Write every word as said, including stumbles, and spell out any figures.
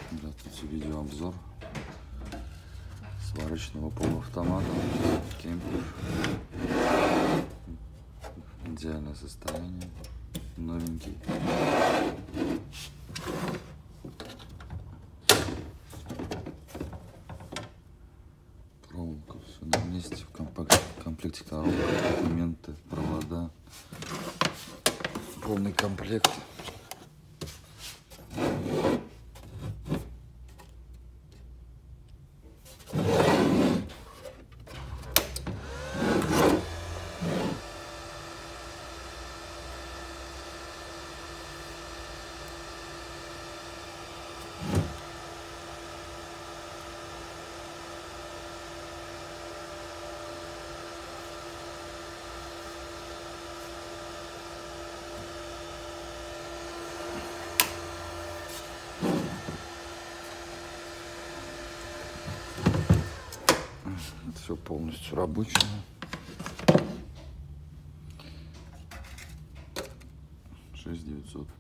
Здравствуйте, видеообзор сварочного полуавтомата Кемпер. Идеальное состояние, новенький. Проволока, все на месте, в комплекте, в комплекте коробка, документы, провода, полный комплект. Все полностью рабочее. шесть девятьсот.